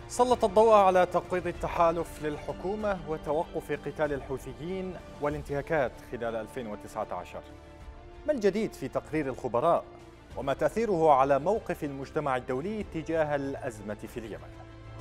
سلط الضوء على تقويض التحالف للحكومة وتوقف قتال الحوثيين والانتهاكات خلال 2019. ما الجديد في تقرير الخبراء؟ وما تأثيره على موقف المجتمع الدولي تجاه الأزمة في اليمن؟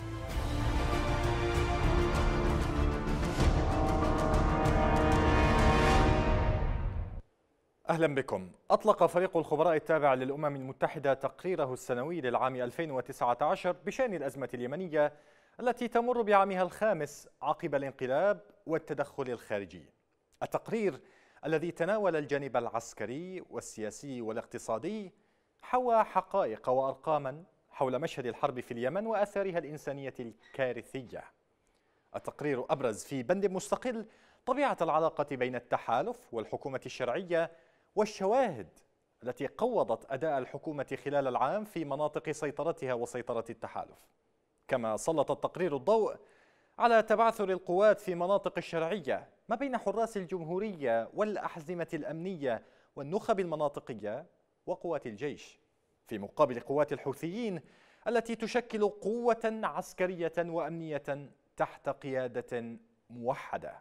أهلا بكم. أطلق فريق الخبراء التابع للأمم المتحدة تقريره السنوي للعام 2019 بشأن الأزمة اليمنية التي تمر بعامها الخامس عقب الانقلاب والتدخل الخارجي. التقرير الذي تناول الجانب العسكري والسياسي والاقتصادي حوى حقائق وأرقاما حول مشهد الحرب في اليمن وآثارها الإنسانية الكارثية. التقرير أبرز في بند مستقل طبيعة العلاقة بين التحالف والحكومة الشرعية والشواهد التي قوضت أداء الحكومة خلال العام في مناطق سيطرتها وسيطرة التحالف. كما سلط التقرير الضوء على تبعثر القوات في مناطق الشرعية ما بين حراس الجمهورية والأحزمة الأمنية والنخب المناطقية وقوات الجيش، في مقابل قوات الحوثيين التي تشكل قوة عسكرية وأمنية تحت قيادة موحدة.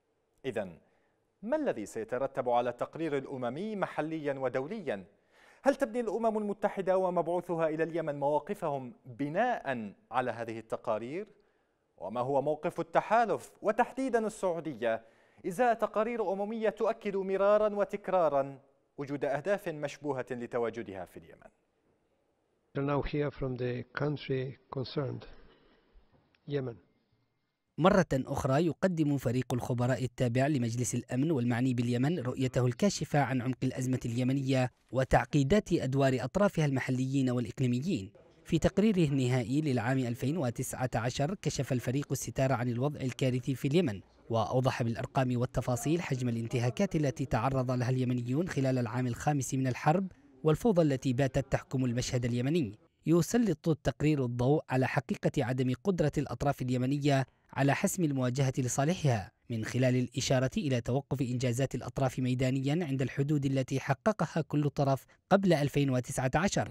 إذن ما الذي سيترتب على التقرير الأممي محليا ودوليا؟ هل تبني الأمم المتحدة ومبعوثها إلى اليمن مواقفهم بناء على هذه التقارير؟ وما هو موقف التحالف وتحديدا السعودية إزاء تقارير أممية تؤكد مرارا وتكرارا وجود أهداف مشبوهة لتواجدها في اليمن؟ Now here from the country concerned, Yemen. مرة أخرى يقدم فريق الخبراء التابع لمجلس الأمن والمعني باليمن رؤيته الكاشفة عن عمق الأزمة اليمنية وتعقيدات أدوار أطرافها المحليين والإقليميين. في تقريره النهائي للعام 2019 كشف الفريق الستار عن الوضع الكارثي في اليمن، وأوضح بالأرقام والتفاصيل حجم الانتهاكات التي تعرض لها اليمنيون خلال العام الخامس من الحرب والفوضى التي باتت تحكم المشهد اليمني. يسلط التقرير الضوء على حقيقة عدم قدرة الأطراف اليمنية على حسم المواجهة لصالحها من خلال الإشارة إلى توقف إنجازات الأطراف ميدانيا عند الحدود التي حققها كل طرف قبل 2019.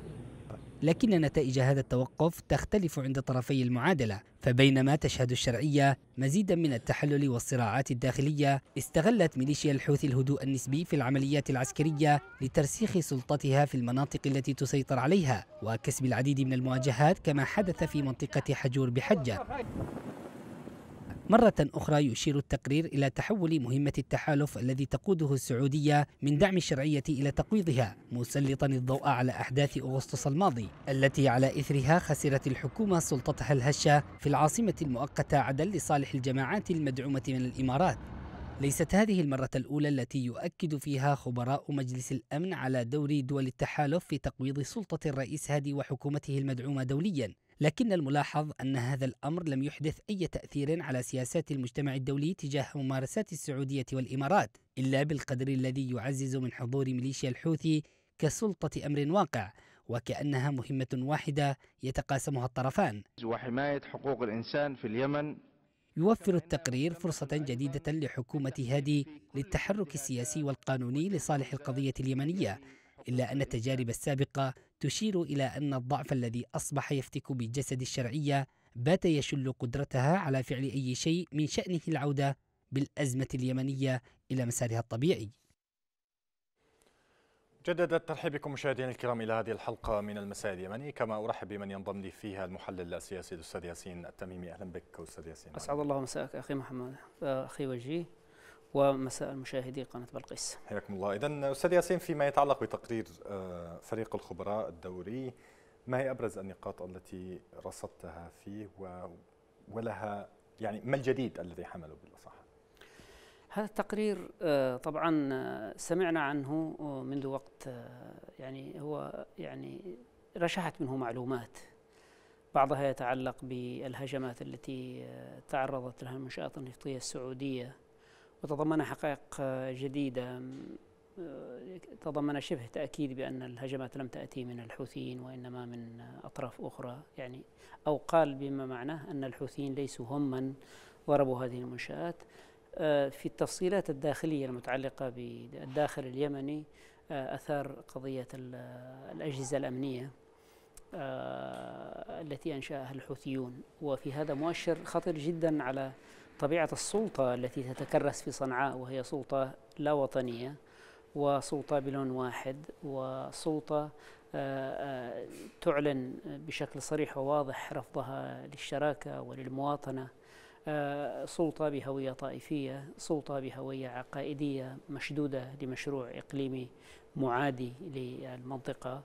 لكن نتائج هذا التوقف تختلف عند طرفي المعادلة، فبينما تشهد الشرعية مزيدا من التحلل والصراعات الداخلية، استغلت ميليشيا الحوثي الهدوء النسبي في العمليات العسكرية لترسيخ سلطتها في المناطق التي تسيطر عليها وكسب العديد من المواجهات كما حدث في منطقة حجور بحجة. مرة أخرى يشير التقرير إلى تحول مهمة التحالف الذي تقوده السعودية من دعم الشرعية إلى تقويضها، مسلطا الضوء على أحداث أغسطس الماضي التي على إثرها خسرت الحكومة سلطتها الهشة في العاصمة المؤقتة عدن لصالح الجماعات المدعومة من الإمارات. ليست هذه المرة الأولى التي يؤكد فيها خبراء مجلس الأمن على دور دول التحالف في تقويض سلطة الرئيس هادي وحكومته المدعومة دوليا، لكن الملاحظ أن هذا الأمر لم يحدث أي تأثير على سياسات المجتمع الدولي تجاه ممارسات السعودية والإمارات إلا بالقدر الذي يعزز من حضور ميليشيا الحوثي كسلطة أمر واقع، وكأنها مهمة واحدة يتقاسمها الطرفان. وحماية حقوق الإنسان في اليمن. يوفر التقرير فرصة جديدة لحكومة هادي للتحرك السياسي والقانوني لصالح القضية اليمنية، إلا أن التجارب السابقة تشير إلى أن الضعف الذي أصبح يفتك بجسد الشرعية بات يشل قدرتها على فعل أي شيء من شأنه العودة بالأزمة اليمنية إلى مسارها الطبيعي. جدد الترحيب بكم مشاهدينا الكرام إلى هذه الحلقة من المساء اليمني، كما أرحب بمن ينضم لي فيها المحلل السياسي الأستاذ ياسين التميمي. أهلا بك أستاذ ياسين. أسعد الله مساءك أخي محمد، أخي وجيه، ومساء المشاهدي قناة بلقيس. حياكم الله. إذن أستاذ ياسين، فيما يتعلق بتقرير فريق الخبراء الدوري، ما هي أبرز النقاط التي رصدتها فيه ولها يعني ما الجديد الذي حملوا بالأصح؟ هذا التقرير طبعا سمعنا عنه منذ وقت، يعني هو يعني رشحت منه معلومات، بعضها يتعلق بالهجمات التي تعرضت لها المنشآت النفطية السعودية، وتضمن حقائق جديدة، تضمن شبه تأكيد بأن الهجمات لم تأتي من الحوثيين وإنما من أطراف أخرى، يعني أو قال بما معناه أن الحوثيين ليسوا هم من ضربوا هذه المنشآت. في التفصيلات الداخلية المتعلقة بالداخل اليمني أثار قضية الأجهزة الأمنية التي أنشأها الحوثيون، وفي هذا مؤشر خطير جدا على طبيعة السلطة التي تتكرس في صنعاء، وهي سلطة لا وطنية وسلطة بلون واحد وسلطة تعلن بشكل صريح وواضح رفضها للشراكة وللمواطنة، سلطة بهوية طائفية، سلطة بهوية عقائدية مشدودة لمشروع إقليمي معادي للمنطقة.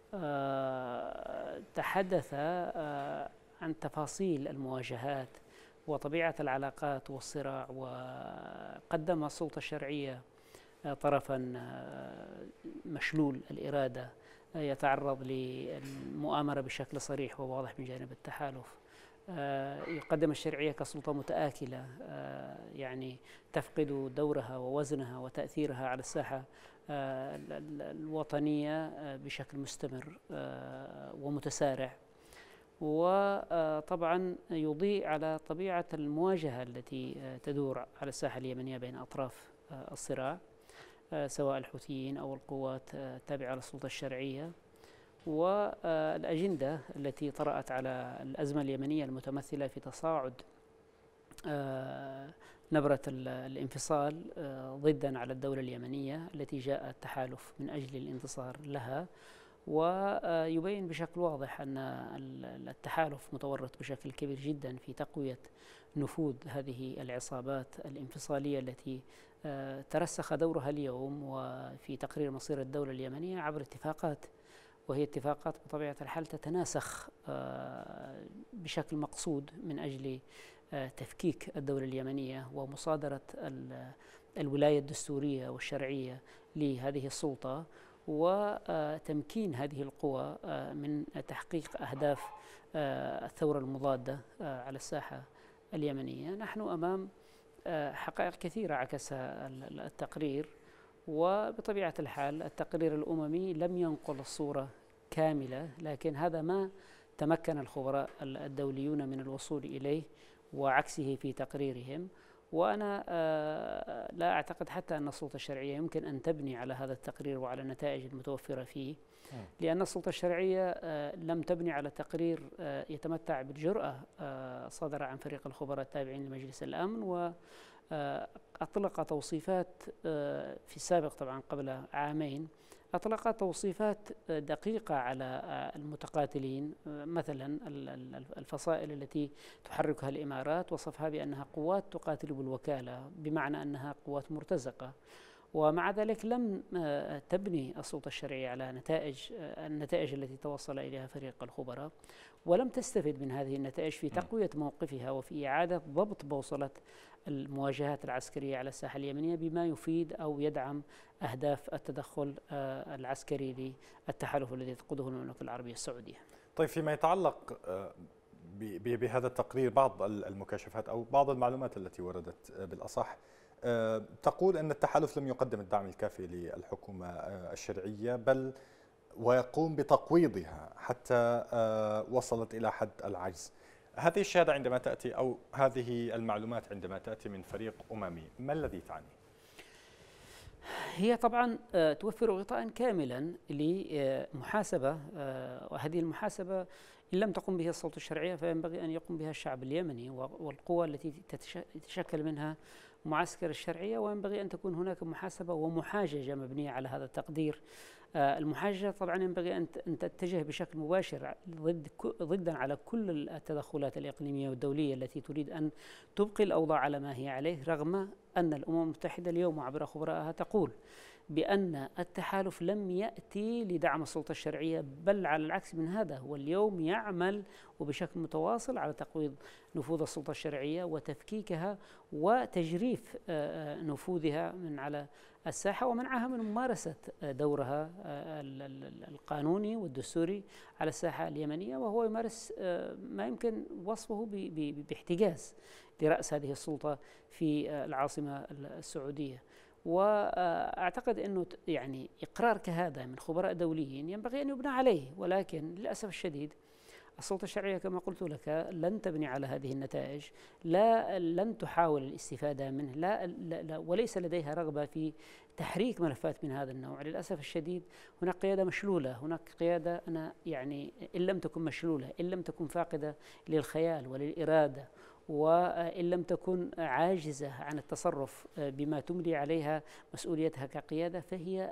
تحدث عن تفاصيل المواجهات وطبيعة العلاقات والصراع، وقدم السلطة الشرعية طرفا مشلول الإرادة يتعرض للمؤامرة بشكل صريح وواضح من جانب التحالف. يقدم الشرعية كسلطة متآكلة يعني تفقد دورها ووزنها وتأثيرها على الساحة الوطنية بشكل مستمر ومتسارع، وطبعا يضيء على طبيعة المواجهة التي تدور على الساحة اليمنية بين أطراف الصراع، سواء الحوثيين أو القوات التابعة للسلطة الشرعية، والأجندة التي طرأت على الأزمة اليمنية المتمثلة في تصاعد نبرة الانفصال ضدا على الدولة اليمنية التي جاء التحالف من أجل الانتصار لها، ويبين بشكل واضح أن التحالف متورط بشكل كبير جدا في تقوية نفوذ هذه العصابات الانفصالية التي ترسخ دورها اليوم وفي تقرير مصير الدولة اليمنية عبر اتفاقات، وهي اتفاقات بطبيعة الحال تتناسخ بشكل مقصود من أجل تفكيك الدولة اليمنية ومصادرة الولاية الدستورية والشرعية لهذه السلطة، وتمكين هذه القوى من تحقيق أهداف الثورة المضادة على الساحة اليمنية. نحن أمام حقائق كثيرة عكسها التقرير، وبطبيعة الحال التقرير الأممي لم ينقل الصورة كاملة، لكن هذا ما تمكن الخبراء الدوليون من الوصول إليه وعكسه في تقريرهم. وأنا لا أعتقد حتى أن السلطة الشرعية يمكن أن تبني على هذا التقرير وعلى النتائج المتوفرة فيه، لأن السلطة الشرعية لم تبني على تقرير يتمتع بالجرأة صدر عن فريق الخبراء التابعين لمجلس الأمن، وأطلق توصيفات في السابق طبعا قبل عامين، أطلق توصيفات دقيقة على المتقاتلين، مثلا الفصائل التي تحركها الإمارات وصفها بأنها قوات تقاتل بالوكالة، بمعنى أنها قوات مرتزقة، ومع ذلك لم تبني السلطة الشرعية على النتائج التي توصل إليها فريق الخبراء، ولم تستفد من هذه النتائج في تقوية موقفها وفي إعادة ضبط بوصلة المواجهات العسكرية على الساحة اليمنية بما يفيد أو يدعم أهداف التدخل العسكري للتحالف الذي تقوده المملكة العربية السعودية. طيب، فيما يتعلق بهذا التقرير، بعض المكاشفات أو بعض المعلومات التي وردت بالأصح تقول أن التحالف لم يقدم الدعم الكافي للحكومة الشرعية، بل ويقوم بتقويضها حتى وصلت إلى حد العجز. هذه الشهادة عندما تأتي أو هذه المعلومات عندما تأتي من فريق أممي، ما الذي تعني؟ هي طبعا توفر غطاء كاملا لمحاسبة، وهذه المحاسبة إن لم تقم بها السلطة الشرعية فينبغي أن يقوم بها الشعب اليمني والقوى التي تتشكل منها معسكر الشرعية، وينبغي أن تكون هناك محاسبة ومحاججة مبنية على هذا التقدير. المحاججة طبعا ينبغي أن تتجه بشكل مباشر ضدا على كل التدخلات الإقليمية والدولية التي تريد أن تبقي الأوضاع على ما هي عليه، رغم أن الأمم المتحدة اليوم عبر خبرائها تقول بأن التحالف لم يأتي لدعم السلطة الشرعية، بل على العكس من هذا، هو اليوم يعمل وبشكل متواصل على تقويض نفوذ السلطة الشرعية وتفكيكها وتجريف نفوذها من على الساحة ومنعها من ممارسة دورها القانوني والدستوري على الساحة اليمنية، وهو يمارس ما يمكن وصفه باحتجاز لرأس هذه السلطة في العاصمة السعودية. وأعتقد أنه يعني إقرار كهذا من خبراء دوليين ينبغي أن يبنى عليه، ولكن للأسف الشديد السلطة الشرعية كما قلت لك لن تبني على هذه النتائج، لن تحاول الاستفادة منه، لا وليس لديها رغبة في تحريك ملفات من هذا النوع. للأسف الشديد هناك قيادة مشلولة، هناك قيادة أنا يعني إن لم تكن مشلولة، إن لم تكن فاقدة للخيال وللإرادة، وإن لم تكن عاجزة عن التصرف بما تملي عليها مسؤوليتها كقيادة، فهي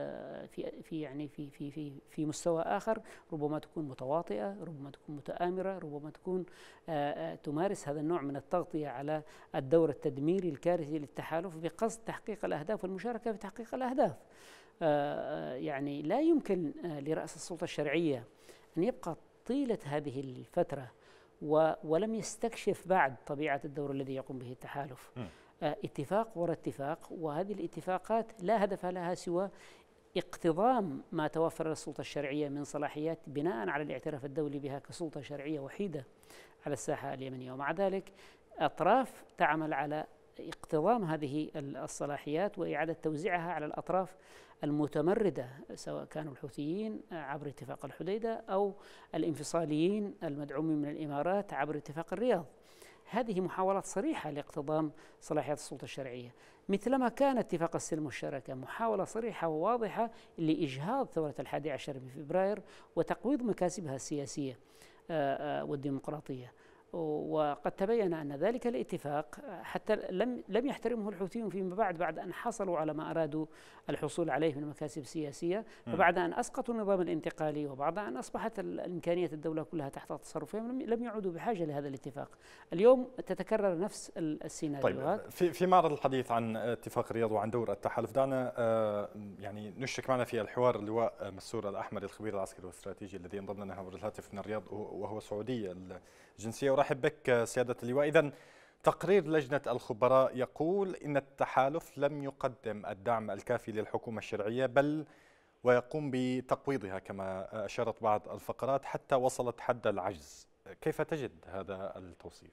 في مستوى آخر ربما تكون متواطئة، ربما تكون متآمرة، ربما تكون تمارس هذا النوع من التغطية على الدور التدميري الكارثي للتحالف بقصد تحقيق الأهداف والمشاركة في تحقيق الأهداف. يعني لا يمكن لرأس السلطة الشرعية أن يبقى طيلة هذه الفترة ولم يستكشف بعد طبيعة الدور الذي يقوم به التحالف. اتفاق وراء اتفاق، وهذه الاتفاقات لا هدف لها سوى اقتضام ما توفر للسلطة الشرعية من صلاحيات بناء على الاعتراف الدولي بها كسلطة شرعية وحيدة على الساحة اليمنية. ومع ذلك أطراف تعمل على اقتضام هذه الصلاحيات وإعادة توزيعها على الأطراف المتمردة، سواء كانوا الحوثيين عبر اتفاق الحديدة أو الانفصاليين المدعومين من الإمارات عبر اتفاق الرياض. هذه محاولات صريحة لاقتضام صلاحيات السلطة الشرعية، مثلما كان اتفاق السلم والشراكة محاولة صريحة وواضحة لإجهاض ثورة 11 من فبراير وتقويض مكاسبها السياسية والديمقراطية. وقد تبين أن ذلك الاتفاق حتى لم يحترمه الحوثيون فيما بعد أن حصلوا على ما أرادوا الحصول عليه من مكاسب سياسية، وبعد أن أسقطوا النظام الانتقالي، وبعد أن أصبحت الإمكانية الدولة كلها تحت تصرفهم، لم يعودوا بحاجة لهذا الاتفاق. اليوم تتكرر نفس السيناريوهات. طيب، في معرض الحديث عن اتفاق الرياض وعن دور التحالف، دعنا يعني نشرك معنا في الحوار اللواء مسرور الأحمري الخبير العسكري والاستراتيجي الذي انضم لنا عبر الهاتف من الرياض وهو سعودي الجنسية. ورحب بك سيادة اللواء. إذن تقرير لجنة الخبراء يقول إن التحالف لم يقدم الدعم الكافي للحكومة الشرعية، بل ويقوم بتقويضها كما أشارت بعض الفقرات حتى وصلت حد العجز. كيف تجد هذا التوصيف؟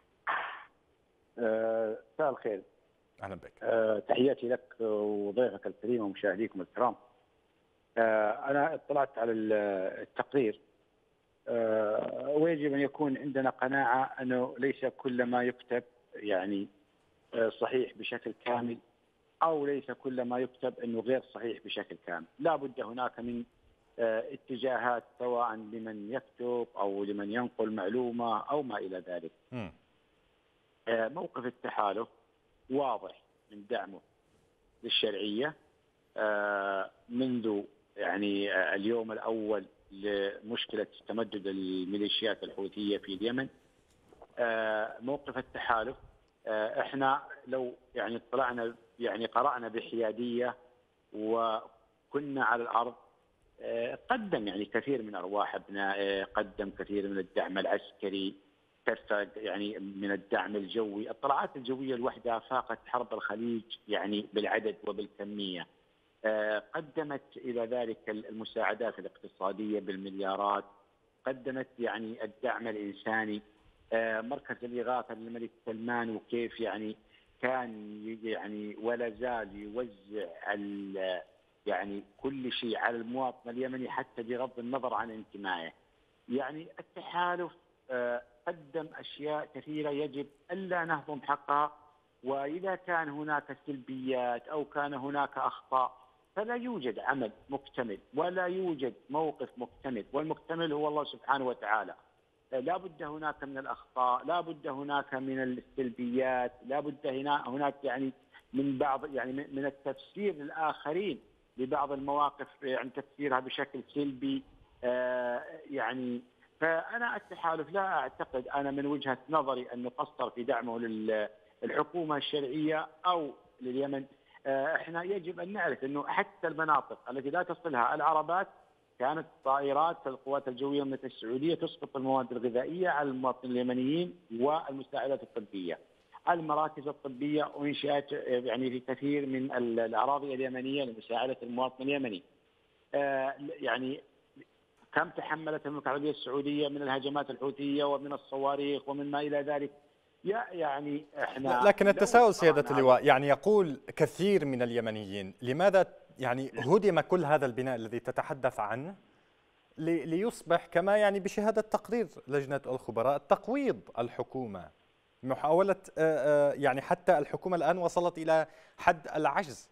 مساء الخير. أهلا بك. تحياتي لك وضيفك الكريم ومشاهديكم الكرام. أنا اطلعت على التقرير، ويجب أن يكون عندنا قناعة أنه ليس كل ما يكتب يعني صحيح بشكل كامل، أو ليس كل ما يكتب أنه غير صحيح بشكل كامل. لا بد هناك من اتجاهات سواء لمن يكتب أو لمن ينقل معلومة أو ما إلى ذلك. موقف التحالف واضح من دعمه للشرعية منذ يعني اليوم الأول لمشكلة تمدد الميليشيات الحوثية في اليمن. موقف التحالف احنا لو يعني اطلعنا يعني قرأنا بحيادية وكنا على الأرض، قدم يعني كثير من أرواح أبنائه، قدم كثير من الدعم العسكري، كثر يعني من الدعم الجوي. الطلعات الجوية لوحدها فاقت حرب الخليج يعني بالعدد وبالكمية. قدمت إلى ذلك المساعدات الاقتصادية بالمليارات، قدمت يعني الدعم الإنساني. مركز الإغاثة للملك سلمان وكيف يعني كان يعني ولا زال يوزع يعني كل شيء على المواطن اليمني حتى بغض النظر عن انتمائه. يعني التحالف قدم أشياء كثيرة يجب ألا نهضم حقها، وإذا كان هناك سلبيات أو كان هناك أخطاء فلا يوجد عمل مكتمل ولا يوجد موقف مكتمل، والمكتمل هو الله سبحانه وتعالى. لا بد هناك من الأخطاء، لا بد هناك من السلبيات، لا بد هناك يعني من بعض يعني من التفسير للآخرين لبعض المواقف، يعني تفسيرها بشكل سلبي. يعني فأنا التحالف لا أعتقد أنا من وجهة نظري أنه قصر في دعمه للحكومة الشرعية أو لليمن. احنا يجب ان نعرف انه حتى المناطق التي لا تصلها العربات كانت طائرات القوات الجويه المملكه السعوديه تسقط المواد الغذائيه على المواطنين اليمنيين والمساعدات الطبيه. المراكز الطبيه انشئت يعني في كثير من الاراضي اليمنيه لمساعده المواطن اليمني. يعني كم تحملت المملكه العربيه السعوديه من الهجمات الحوثيه ومن الصواريخ ومن ما الى ذلك. يعني احنا لكن التساؤل سيادة اللواء يعني يقول كثير من اليمنيين، لماذا يعني هدم كل هذا البناء الذي تتحدث عنه ليصبح كما يعني بشهادة تقرير لجنة الخبراء تقويض الحكومة، محاولة يعني حتى الحكومة الآن وصلت إلى حد العجز.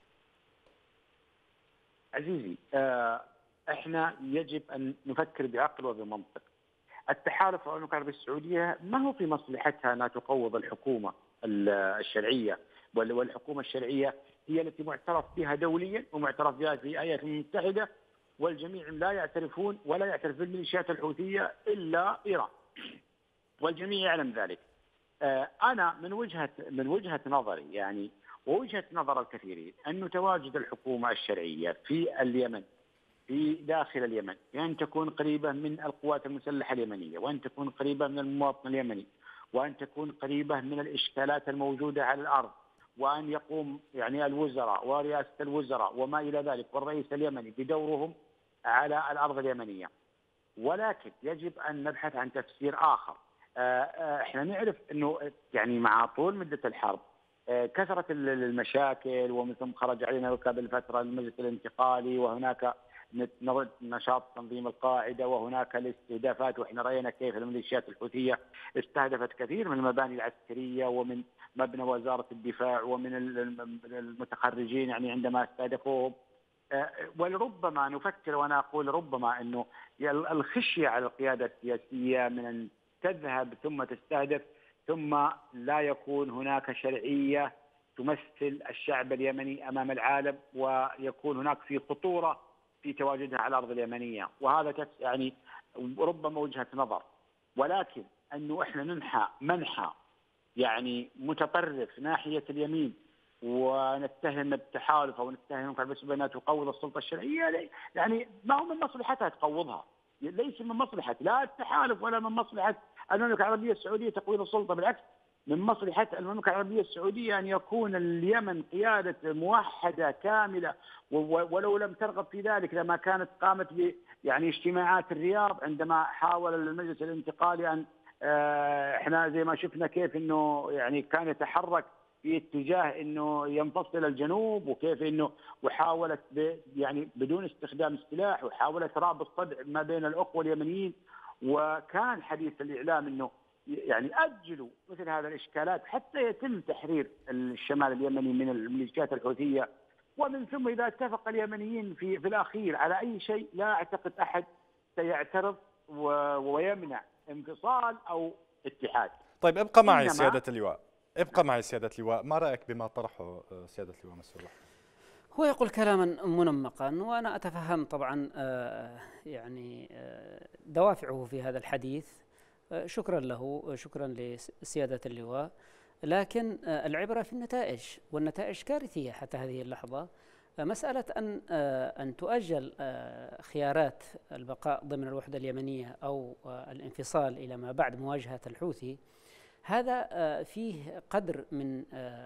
عزيزي، احنا يجب ان نفكر بعقل وبمنطق. التحالف العلوم العربية السعودية ما هو في مصلحتها انها تقوض الحكومة الشرعية، والحكومة الشرعية هي التي معترف بها دوليا ومعترف بها في الولايات المتحدة، والجميع لا يعترفون ولا يعترف بالميليشيات الحوثية الا ايران، والجميع يعلم ذلك. انا من وجهة نظري يعني ووجهة نظر الكثيرين أن تواجد الحكومة الشرعية في اليمن، في داخل اليمن، بأن تكون قريبة من القوات المسلحة اليمنية، وأن تكون قريبة من المواطن اليمني، وأن تكون قريبة من الإشكالات الموجودة على الأرض، وأن يقوم يعني الوزراء ورئاسة الوزراء وما إلى ذلك والرئيس اليمني بدورهم على الأرض اليمنية. ولكن يجب أن نبحث عن تفسير آخر. احنا نعرف أنه يعني مع طول مدة الحرب كثرت المشاكل، ومن ثم خرج علينا قبل فترة المجلس الانتقالي، وهناك نشاط تنظيم القاعدة، وهناك الاستهدافات، وإحنا رأينا كيف الميليشيات الحوثية استهدفت كثير من المباني العسكرية ومن مبنى وزارة الدفاع ومن المتخرجين يعني عندما استهدفوهم. ولربما نفكر، وأنا أقول ربما أنه الخشية على القيادة السياسية من أن تذهب ثم تستهدف ثم لا يكون هناك شرعية تمثل الشعب اليمني أمام العالم، ويكون هناك في خطورة في تواجدها على الأرض اليمنية. وهذا يعني ربما وجهة نظر، ولكن أنه إحنا منحى يعني متطرف ناحية اليمين ونتهم التحالف أو نتهم بأنها تقوض السلطة الشرعية، يعني ما هو من مصلحتها تقوضها، ليس من مصلحة لا التحالف ولا من مصلحة المملكة العربية السعودية تقويض السلطة. بالعكس، من مصلحة المملكة العربية السعودية أن يكون اليمن قيادة موحدة كاملة، ولو لم ترغب في ذلك لما كانت قامت ب يعني اجتماعات الرياض عندما حاول المجلس الانتقالي أن احنا زي ما شفنا كيف انه يعني كان يتحرك في اتجاه انه ينفصل الجنوب، وكيف انه وحاولت يعني بدون استخدام السلاح، وحاولت رابط صدع ما بين الاخوه اليمنيين، وكان حديث الاعلام انه يعني اجلوا مثل هذه الاشكالات حتى يتم تحرير الشمال اليمني من الميليشيات الحوثيه. ومن ثم اذا اتفق اليمنيين في الاخير على اي شيء، لا اعتقد احد سيعترض ويمنع انفصال او اتحاد. طيب ابقى معي سيادة اللواء، ابقى معي سيادة اللواء، ما رأيك بما طرحه سيادة اللواء مسرور؟ هو يقول كلاما منمقا، وأنا أتفهم طبعا يعني دوافعه في هذا الحديث، شكرا له، شكرا لسيادة اللواء، لكن العبرة في النتائج، والنتائج كارثية حتى هذه اللحظة. مسألة أن تؤجل خيارات البقاء ضمن الوحدة اليمنية أو الانفصال إلى ما بعد مواجهة الحوثي، هذا فيه قدر من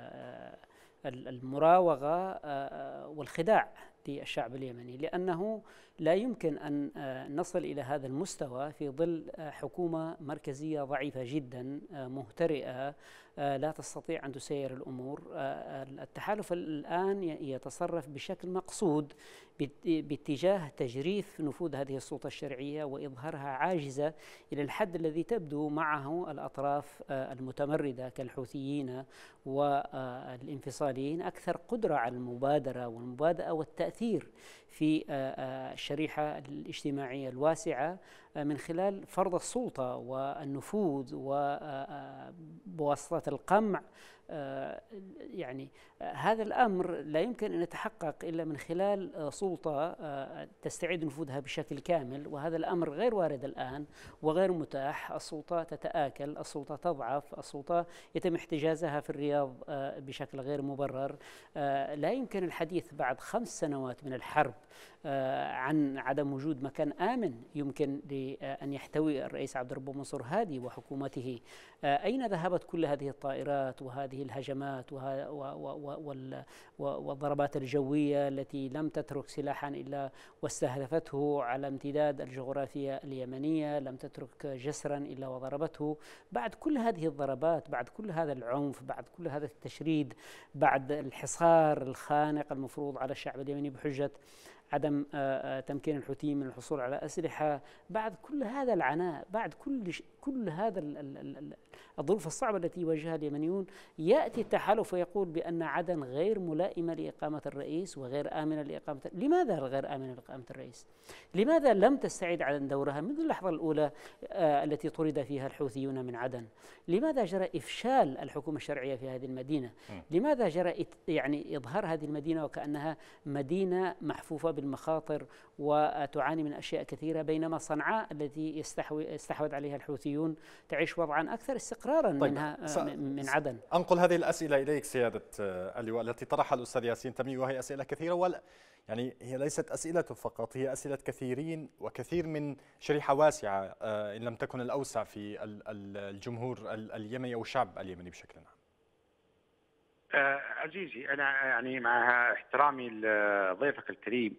المراوغة والخداع للشعب اليمني، لأنه لا يمكن أن نصل إلى هذا المستوى في ظل حكومة مركزية ضعيفة جدا مهترئة لا تستطيع أن تسير الأمور. التحالف الآن يتصرف بشكل مقصود باتجاه تجريف نفوذ هذه السلطة الشرعية وإظهارها عاجزة إلى الحد الذي تبدو معه الأطراف المتمردة كالحوثيين والانفصاليين أكثر قدرة على المبادرة والمبادئة والتأثير في الشريحة الاجتماعية الواسعة من خلال فرض السلطة والنفوذ وبواسطة القمع. يعني هذا الأمر لا يمكن أن يتحقق إلا من خلال سلطة تستعيد نفوذها بشكل كامل، وهذا الأمر غير وارد الآن وغير متاح. السلطة تتآكل، السلطة تضعف، السلطة يتم احتجازها في الرياض بشكل غير مبرر. لا يمكن الحديث بعد 5 سنوات من الحرب عن عدم وجود مكان آمن يمكن أن يحتوي الرئيس عبد الرب منصور هادي وحكومته. أين ذهبت كل هذه الطائرات وهذه الهجمات والضربات الجوية التي لم تترك سلاحا إلا واستهدفته على امتداد الجغرافيا اليمنية، لم تترك جسرا إلا وضربته؟ بعد كل هذه الضربات، بعد كل هذا العنف، بعد كل هذا التشريد، بعد الحصار الخانق المفروض على الشعب اليمني بحجة عدم تمكين الحوثيين من الحصول على أسلحة، بعد كل هذا العناء، بعد كل هذا الظروف الصعبة التي يواجهها اليمنيون، يأتي التحالف ويقول بأن عدن غير ملائمة لإقامة الرئيس وغير آمنة لإقامة. لماذا غير آمنة لإقامة الرئيس؟ لماذا لم تستعد عدن دورها منذ اللحظة الأولى التي طرد فيها الحوثيون من عدن؟ لماذا جرى إفشال الحكومة الشرعية في هذه المدينة؟ لماذا جرى يعني إظهار هذه المدينة وكأنها مدينة محفوفة بالمخاطر وتعاني من أشياء كثيرة، بينما صنعاء التي استحوذ عليها الحوثيون تعيش وضعا أكثر استقرارا منها من عدن؟ أنقل هذه الأسئلة إليك سيادة اللواء التي طرحها الأستاذ ياسين تميمي، وهي أسئلة كثيرة، يعني هي ليست أسئلته فقط، هي أسئلة كثيرين وكثير من شريحة واسعة إن لم تكن الأوسع في الجمهور اليمني أو الشعب اليمني بشكل عام. عزيزي، أنا يعني مع احترامي لضيفك الكريم،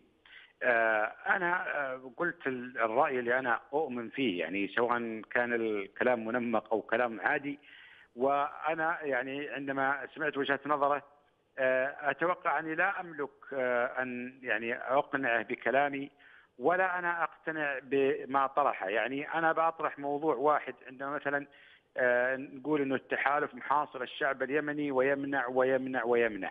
أنا قلت الرأي اللي أنا أؤمن فيه، يعني سواء كان الكلام منمق أو كلام عادي. وأنا يعني عندما سمعت وجهة نظره أتوقع أني لا أملك أن يعني أقنعه بكلامي، ولا أنا أقتنع بما طرحه. يعني أنا بأطرح موضوع واحد، عندما مثلا نقول أنه التحالف محاصر الشعب اليمني ويمنع ويمنع ويمنع.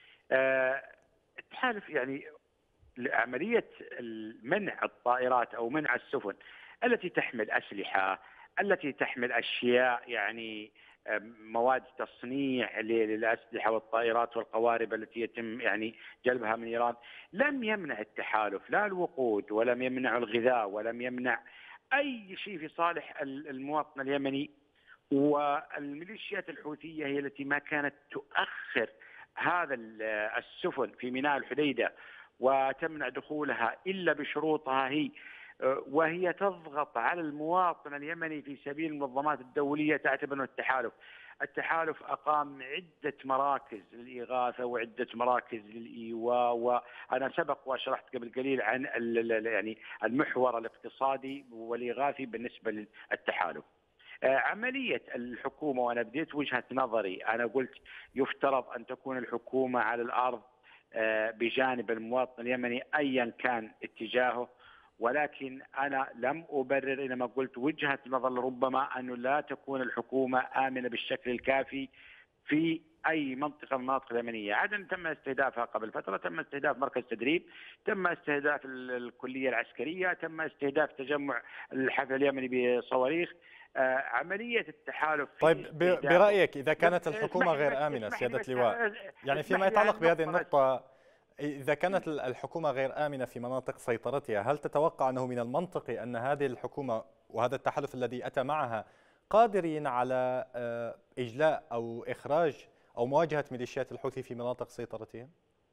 التحالف يعني عملية منع الطائرات أو منع السفن التي تحمل أسلحة، التي تحمل أشياء يعني مواد تصنيع للأسلحة والطائرات والقوارب التي يتم يعني جلبها من إيران، لم يمنع التحالف لا الوقود، ولم يمنع الغذاء، ولم يمنع أي شيء في صالح المواطن اليمني. والميليشيات الحوثية هي التي ما كانت تؤخر هذا السفن في ميناء الحديدة وتمنع دخولها إلا بشروطها هي، وهي تضغط على المواطن اليمني في سبيل المنظمات الدولية تعتبر أنه التحالف أقام عدة مراكز للإغاثة وعدة مراكز للإيواء. وأنا سبق وشرحت قبل قليل عن يعني المحور الاقتصادي والإغاثي بالنسبة للتحالف. عملية الحكومة، وأنا بديت وجهة نظري، أنا قلت يفترض أن تكون الحكومة على الأرض بجانب المواطن اليمني أيا كان اتجاهه، ولكن أنا لم أبرر إنما قلت وجهة نظر ربما أنه لا تكون الحكومة آمنة بالشكل الكافي في أي منطقة من المناطق اليمنية. عدن تم استهدافها قبل فترة، تم استهداف مركز تدريب، تم استهداف الكلية العسكرية، تم استهداف تجمع الحفل اليمني بصواريخ. عملية التحالف. طيب برأيك إذا كانت الحكومة غير آمنة سيادة اللواء، يعني فيما يتعلق بهذه النقطة، إذا كانت الحكومة غير آمنة في مناطق سيطرتها، هل تتوقع أنه من المنطقي أن هذه الحكومة وهذا التحالف الذي أتى معها قادرين على إجلاء أو إخراج أو مواجهة ميليشيات الحوثي في مناطق سيطرتهم؟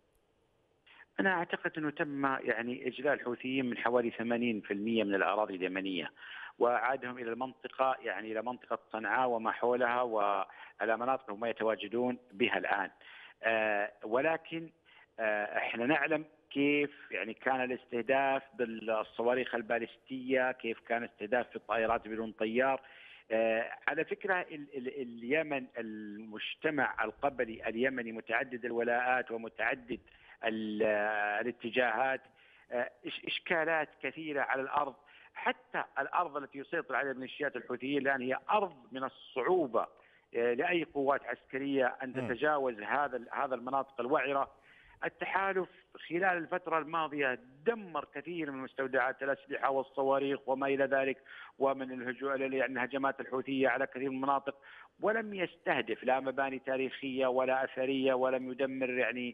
أنا أعتقد أنه تم يعني إجلاء الحوثيين من حوالي 80% من الأراضي اليمنية، وعادهم إلى المنطقة، يعني إلى منطقة صنعاء وما حولها وعلى مناطق هم يتواجدون بها الآن. ولكن احنا نعلم كيف يعني كان الاستهداف بالصواريخ البالستية، كيف كان استهداف في الطائرات بدون طيار. على فكرة اليمن، المجتمع القبلي اليمني متعدد الولاءات ومتعدد الاتجاهات، إشكالات كثيرة على الأرض. حتى الأرض التي يسيطر عليها ميليشيات الحوثيين الآن هي أرض من الصعوبة لأي قوات عسكرية أن تتجاوز هذا المناطق الوعرة. التحالف خلال الفترة الماضية دمر كثير من مستودعات الأسلحة والصواريخ وما إلى ذلك، ومن الهجمات الحوثية على كثير من المناطق، ولم يستهدف لا مباني تاريخية ولا أثرية، ولم يدمر يعني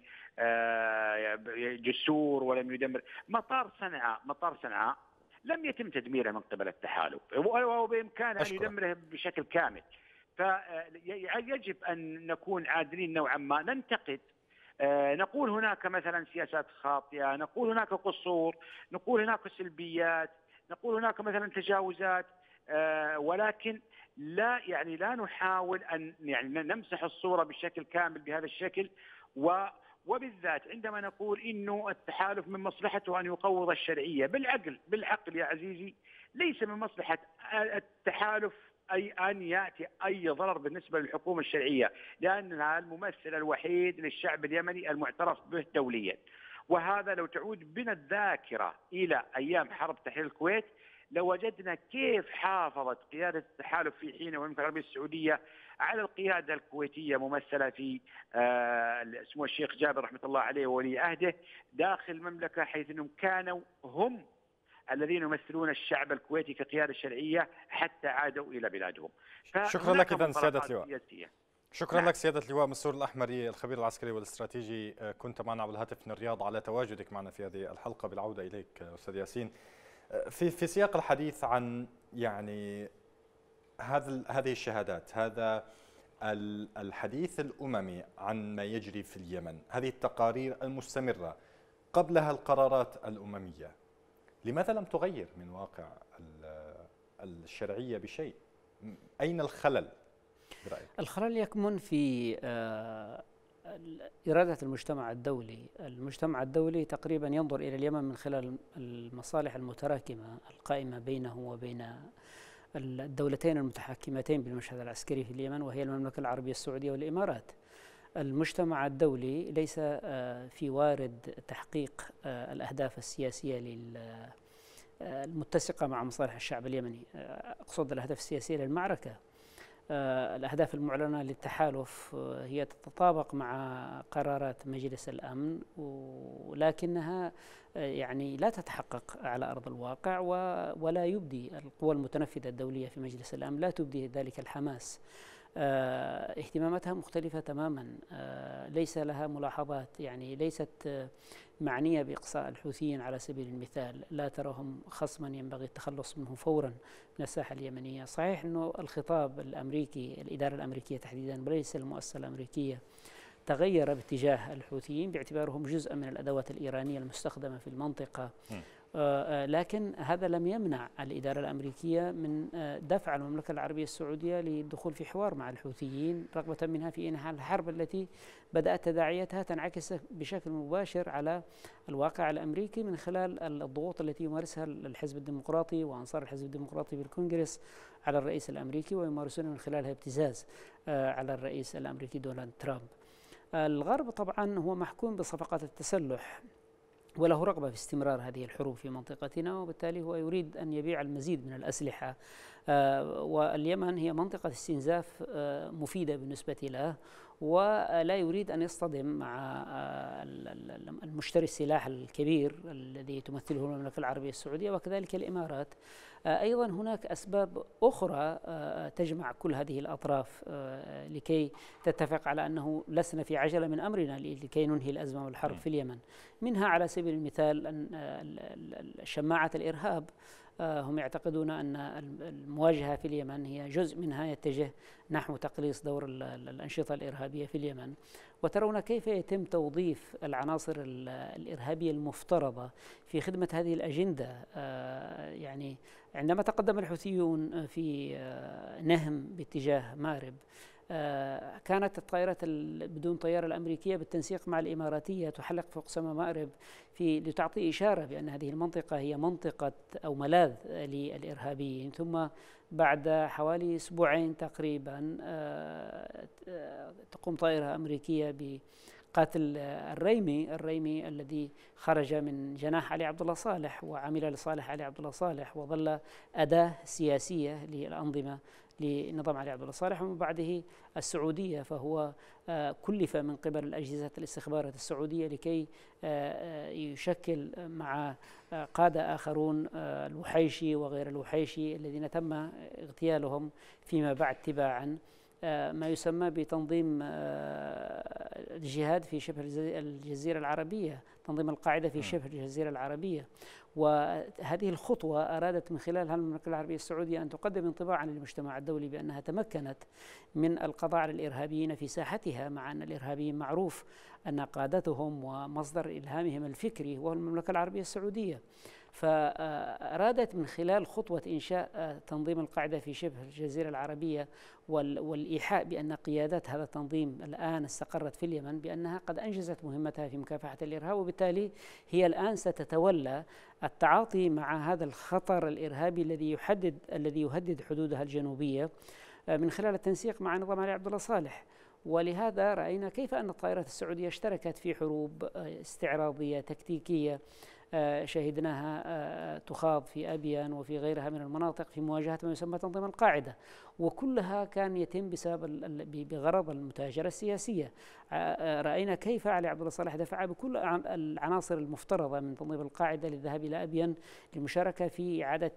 جسور، ولم يدمر مطار صنعاء لم يتم تدميره من قبل التحالف، وبإمكانه أن يدمره بشكل كامل. فيجب أن نكون عادلين نوعا ما، ننتقد، نقول هناك مثلا سياسات خاطئة، نقول هناك قصور، نقول هناك سلبيات، نقول هناك مثلا تجاوزات، ولكن لا نحاول أن يعني نمسح الصورة بشكل كامل بهذا الشكل. وبالذات عندما نقول إنه التحالف من مصلحته أن يقوض الشرعية، بالعقل يا عزيزي، ليس من مصلحة التحالف أي أن يأتي أي ضرر بالنسبة للحكومة الشرعية، لأنها الممثل الوحيد للشعب اليمني المعترف به دوليا. وهذا لو تعود بنا الذاكرة إلى أيام حرب تحرير الكويت لوجدنا كيف حافظت قيادة التحالف في حينه والمملكة العربية السعودية على القيادة الكويتية ممثلة في سمو الشيخ جابر رحمة الله عليه وولي عهده داخل المملكة، حيث أنهم كانوا هم الذين يمثلون الشعب الكويتي كقيادة شرعية حتى عادوا إلى بلادهم. شكرا لك إذن سيادة اللواء. سياسية. شكرا لك سيادة اللواء مسرور الأحمري الخبير العسكري والاستراتيجي، كنت معنا على الهاتف من الرياض، على تواجدك معنا في هذه الحلقة. بالعودة إليك أستاذ ياسين، في سياق الحديث عن يعني هذه الشهادات، هذا الحديث الأممي عن ما يجري في اليمن، هذه التقارير المستمرة قبلها القرارات الأممية، لماذا لم تغير من واقع الشرعية بشيء؟ أين الخلل برأيك؟ الخلل يكمن في إرادة المجتمع الدولي. المجتمع الدولي تقريبا ينظر إلى اليمن من خلال المصالح المتراكمة القائمة بينه وبين الدولتين المتحكمتين بالمشهد العسكري في اليمن، وهي المملكة العربية السعودية والإمارات. المجتمع الدولي ليس في وارد تحقيق الأهداف السياسية المتسقة مع مصالح الشعب اليمني. أقصد الأهداف السياسية للمعركة. الأهداف المعلنة للتحالف هي تتطابق مع قرارات مجلس الأمن، ولكنها يعني لا تتحقق على أرض الواقع، ولا يبدي القوى المتنفذة الدولية في مجلس الأمن لا تبدي ذلك الحماس. اهتماماتها مختلفة تماما، ليس لها ملاحظات، يعني ليست معنية بإقصاء الحوثيين على سبيل المثال، لا تراهم خصما ينبغي التخلص منه فورا من الساحة اليمنية. صحيح أنه الخطاب الأمريكي، الإدارة الأمريكية تحديدا وليس المؤسسة الأمريكية، تغير باتجاه الحوثيين باعتبارهم جزءا من الأدوات الإيرانية المستخدمة في المنطقة، لكن هذا لم يمنع الإدارة الأمريكية من دفع المملكة العربية السعودية للدخول في حوار مع الحوثيين، رغبة منها في إنهاء الحرب التي بدأت تداعياتها تنعكس بشكل مباشر على الواقع الأمريكي من خلال الضغوط التي يمارسها الحزب الديمقراطي وأنصار الحزب الديمقراطي بالكونغرس على الرئيس الأمريكي، ويمارسون من خلالها ابتزاز على الرئيس الأمريكي دونالد ترامب. الغرب طبعا هو محكوم بصفقات التسلح، وله رغبة في استمرار هذه الحروب في منطقتنا، وبالتالي هو يريد أن يبيع المزيد من الأسلحة، واليمن هي منطقة استنزاف مفيدة بالنسبة له، ولا يريد أن يصطدم مع المشتري السلاح الكبير الذي تمثله المملكة العربية السعودية وكذلك الإمارات. أيضا هناك أسباب أخرى تجمع كل هذه الأطراف لكي تتفق على أنه لسنا في عجلة من أمرنا لكي ننهي الأزمة والحرب في اليمن. منها على سبيل المثال أن شماعة الإرهاب هم يعتقدون أن المواجهة في اليمن هي جزء منها يتجه نحو تقليص دور الأنشطة الإرهابية في اليمن، وترون كيف يتم توظيف العناصر الإرهابية المفترضة في خدمة هذه الأجندة. يعني عندما تقدم الحوثيون في نهم باتجاه مارب، كانت الطائرات بدون طيارة الأمريكية بالتنسيق مع الإماراتية تحلق فوق سماء مأرب لتعطي إشارة بأن هذه المنطقة هي منطقة أو ملاذ للإرهابيين. ثم بعد حوالي أسبوعين تقريبا تقوم طائرة أمريكية بقتل الريمي الذي خرج من جناح علي عبد الله صالح وعمل لصالح علي عبد الله صالح، وظل أداة سياسية للأنظمة لنظام علي عبد الله صالح، ومن بعده السعودية، فهو كلف من قبل الأجهزة الاستخبارات السعودية لكي يشكل مع قادة آخرون الوحيشي وغير الوحيشي الذين تم اغتيالهم فيما بعد تباعا ما يسمى بتنظيم الجهاد في شبه الجزيرة العربية، تنظيم القاعدة في شبه الجزيرة العربية. وهذه الخطوة أرادت من خلالها المملكة العربية السعودية أن تقدم انطباعا للمجتمع الدولي بأنها تمكنت من القضاء على الإرهابيين في ساحتها، مع أن الإرهابيين معروف أن قادتهم ومصدر إلهامهم الفكري هو المملكة العربية السعودية. فأرادت من خلال خطوة إنشاء تنظيم القاعدة في شبه الجزيرة العربية والإيحاء بأن قيادات هذا التنظيم الآن استقرت في اليمن بأنها قد أنجزت مهمتها في مكافحة الإرهاب، وبالتالي هي الآن ستتولى التعاطي مع هذا الخطر الإرهابي الذي يهدد حدودها الجنوبية من خلال التنسيق مع نظام علي عبد الله صالح. ولهذا رأينا كيف أن الطائرات السعودية اشتركت في حروب استعراضية تكتيكية شهدناها تخاض في أبيان وفي غيرها من المناطق في مواجهة ما يسمى تنظيم القاعدة، وكلها كان يتم بغرض المتاجرة السياسية. رأينا كيف علي عبد الله صالح دفع بكل العناصر المفترضة من تنظيم القاعدة للذهاب إلى أبيان للمشاركة في إعادة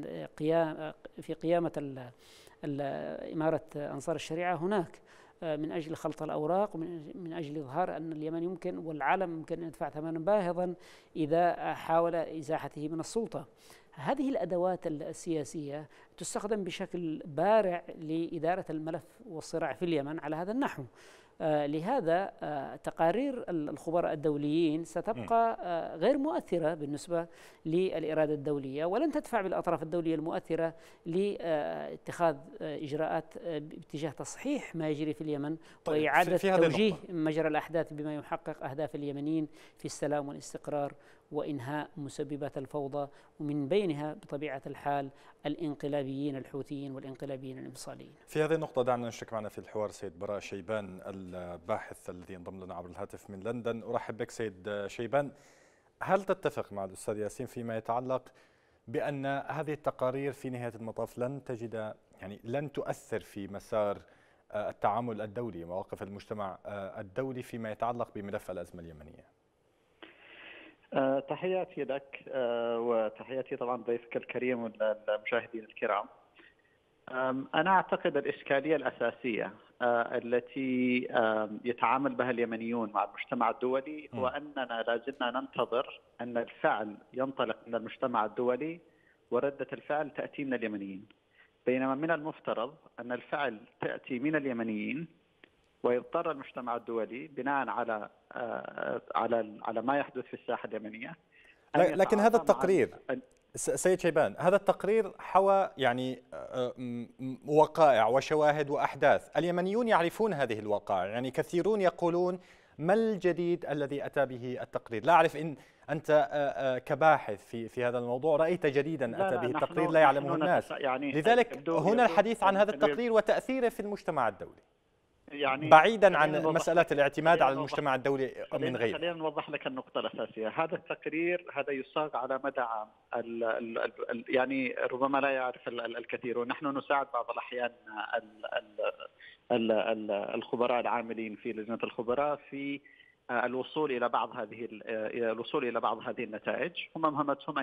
قيامة إمارة أنصار الشريعة هناك، من أجل خلط الأوراق ومن أجل إظهار أن اليمن يمكن والعالم يمكن أن يدفع ثمنا باهظا إذا حاول إزاحته من السلطة. هذه الأدوات السياسية تستخدم بشكل بارع لإدارة الملف والصراع في اليمن على هذا النحو. لهذا تقارير الخبراء الدوليين ستبقى غير مؤثرة بالنسبة للإرادة الدولية، ولن تدفع بالأطراف الدولية المؤثرة لاتخاذ إجراءات باتجاه تصحيح ما يجري في اليمن وإعادة توجيه مجرى الأحداث بما يحقق أهداف اليمنيين في السلام والاستقرار وإنهاء مسببات الفوضى، ومن بينها بطبيعة الحال الانقلابيين الحوثيين والانقلابيين الانفصاليين. في هذه النقطة دعنا نشرك معنا في الحوار سيد براء شيبان الباحث الذي انضم لنا عبر الهاتف من لندن. أرحب بك سيد شيبان. هل تتفق مع الأستاذ ياسين فيما يتعلق بأن هذه التقارير في نهاية المطاف لن تؤثر في مسار التعامل الدولي، مواقف المجتمع الدولي فيما يتعلق بملف الأزمة اليمنية؟ تحياتي لك وتحياتي طبعا ضيفك الكريم والمشاهدين الكرام. أنا أعتقد الإشكالية الأساسية التي يتعامل بها اليمنيون مع المجتمع الدولي هو أننا لازلنا ننتظر أن الفعل ينطلق من المجتمع الدولي وردة الفعل تأتي من اليمنيين، بينما من المفترض أن الفعل تأتي من اليمنيين ويضطر المجتمع الدولي بناء على ما يحدث في الساحة اليمنية. لكن هذا التقرير سيد شيبان، هذا التقرير حوى وقائع وشواهد وأحداث، اليمنيون يعرفون هذه الوقائع، كثيرون يقولون ما الجديد الذي أتى به التقرير؟ لا أعرف إن أنت كباحث في هذا الموضوع رأيت جديدا أتى به التقرير لا يعلمه الناس، لذلك هنا الحديث عن هذا التقرير وتأثيره في المجتمع الدولي بعيدا عن مسألة الاعتماد على المجتمع الدولي من غيره. خلينا نوضح لك النقطة الأساسية. هذا التقرير هذا يصاغ على مدى عام، ربما لا يعرف الكثير، ونحن نساعد بعض الأحيان الخبراء العاملين في لجنة الخبراء في الوصول إلى بعض هذه النتائج. هم مهمتهم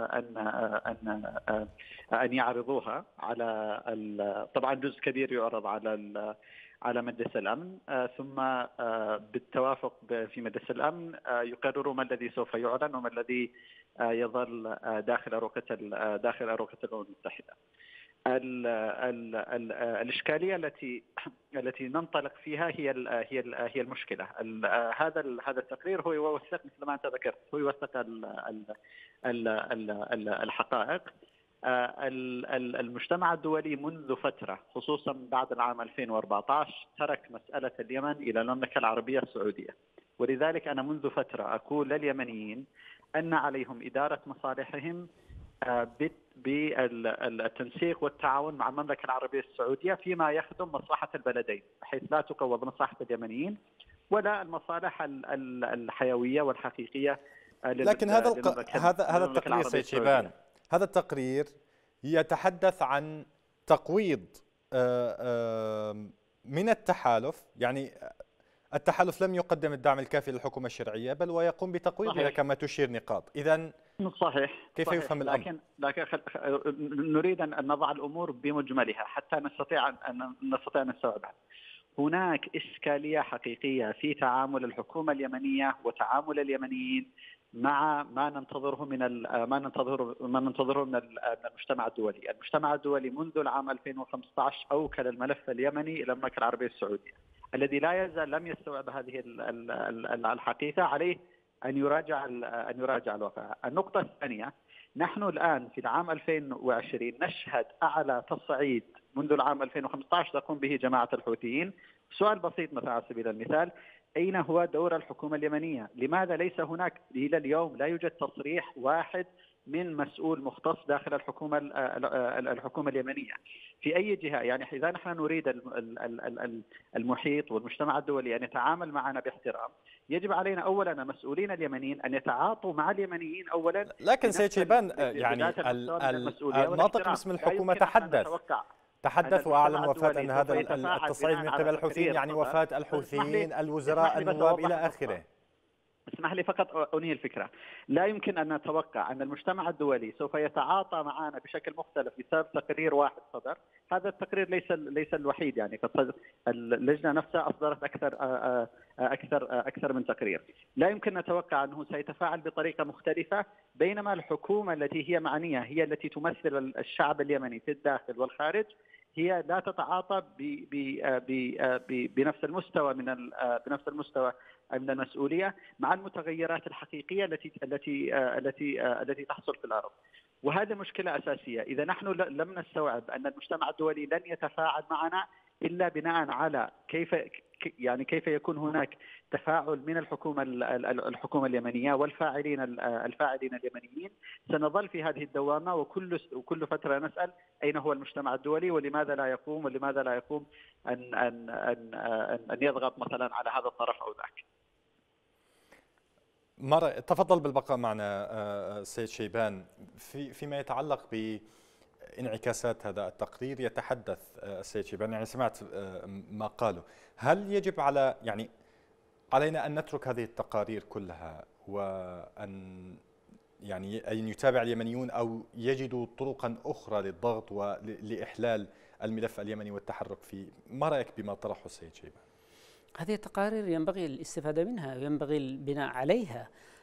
أن يعرضوها على طبعا جزء كبير يعرض على مجلس الأمن، ثم بالتوافق في مجلس الأمن يقرروا ما الذي سوف يعلن وما الذي يظل داخل أروقة الأمم المتحدة. الإشكالية التي ننطلق فيها هي المشكلة. هذا التقرير هو يوثق مثل ما أنت ذكرت، هو يوثق الحقائق. المجتمع الدولي منذ فترة خصوصا بعد العام 2014 ترك مسألة اليمن إلى المملكة العربية السعودية، ولذلك أنا منذ فترة أقول لليمنيين أن عليهم إدارة مصالحهم بالتنسيق والتعاون مع المملكة العربية السعودية فيما يخدم مصلحة البلدين، بحيث لا تقوض مصلحة اليمنيين ولا المصالح الحيوية والحقيقية. لكن هذا التقرير سيد شيبان، هذا التقرير يتحدث عن تقويض من التحالف، التحالف لم يقدم الدعم الكافي للحكومة الشرعية بل ويقوم بتقويضها كما تشير نقاط. إذن صحيح كيف يفهم الأمر؟ لكن نريد أن نضع الأمور بمجملها حتى نستطيع أن نستوعبها. هناك إشكالية حقيقية في تعامل الحكومة اليمنية وتعامل اليمنيين مع ما ننتظره من المجتمع الدولي. المجتمع الدولي منذ العام 2015 أوكل الملف اليمني إلى المملكة العربية السعودية، الذي لا يزال لم يستوعب هذه الحقيقة. عليه أن يراجع الواقع. النقطة الثانية، نحن الآن في العام 2020 نشهد أعلى تصعيد منذ العام 2015 تقوم به جماعة الحوثيين. سؤال بسيط مثلا على سبيل المثال، أين هو دور الحكومة اليمنية؟ لماذا ليس هناك إلى اليوم لا يوجد تصريح واحد من مسؤول مختص داخل الحكومة اليمنية في أي جهة. يعني إذا نحن نريد المحيط والمجتمع الدولي أن يتعامل معنا باحترام، يجب علينا أولا المسؤولين اليمنيين أن يتعاطوا مع اليمنيين أولا. لكن سيد شيبان يعني الناطق باسم الحكومة تحدث وأعلن وفاة أن هذا التصعيد من قبل الحوثيين يعني وفاة الحوثيين، الوزراء، النواب إلى آخره. اسمح لي فقط أنهي الفكرة. لا يمكن أن نتوقع أن المجتمع الدولي سوف يتعاطى معنا بشكل مختلف بسبب تقرير واحد صدر. هذا التقرير ليس الوحيد، يعني اللجنة نفسها أصدرت أكثر من تقرير. لا يمكن نتوقع أنه سيتفاعل بطريقة مختلفة، بينما الحكومة التي هي معنية، هي التي تمثل الشعب اليمني في الداخل والخارج، هي لا تتعاطى بنفس المستوى بنفس المستوى من المسؤولية مع المتغيرات الحقيقية التي تحصل في الأرض. وهذا مشكلة أساسية. إذا نحن لم نستوعب أن المجتمع الدولي لن يتفاعل معنا إلا بناء على كيف يكون هناك تفاعل من الحكومة اليمنية والفاعلين اليمنيين، سنظل في هذه الدوامة وكل فترة نسأل أين هو المجتمع الدولي ولماذا لا يقوم أن يضغط مثلا على هذا الطرف أو ذاك. تفضل بالبقاء معنا سيد شيبان. فيما يتعلق بانعكاسات هذا التقرير يتحدث السيد شيبان، يعني سمعت ما قاله. هل يجب علينا أن نترك هذه التقارير كلها وأن أن يتابع اليمنيون أو يجدوا طرقا أخرى للضغط ولإحلال الملف اليمني والتحرك فيه؟ ما رأيك بما طرحه السيد شيبان؟ هذه التقارير ينبغي الاستفادة منها وينبغي البناء عليها.